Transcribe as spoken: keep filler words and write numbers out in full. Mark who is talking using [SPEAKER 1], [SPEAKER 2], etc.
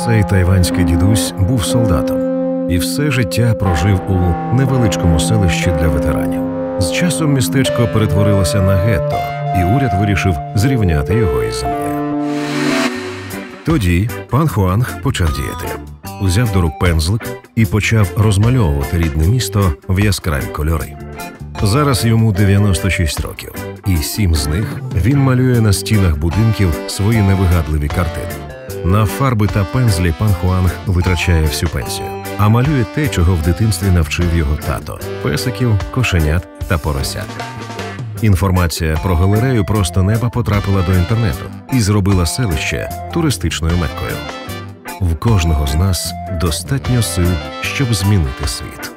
[SPEAKER 1] Цей тайванський дідусь був солдатом і все життя прожив у невеличкому селищі для ветеранів. З часом містечко перетворилося на гетто, і уряд вирішив зрівняти його із землею. Тоді пан Хуанг почав діяти. Узяв до рук пензлик і почав розмальовувати рідне місто в яскраві кольори. Зараз йому дев'яносто шість років, і сім з них він малює на стінах будинків свої невигадливі картини. На фарби та пензлі пан Хуанг витрачає всю пенсію, а малює те, чого в дитинстві навчив його тато – песиків, кошенят та поросят. Інформація про галерею «Просто неба» потрапила до інтернету і зробила селище туристичною меккою. В кожного з нас достатньо сил, щоб змінити світ.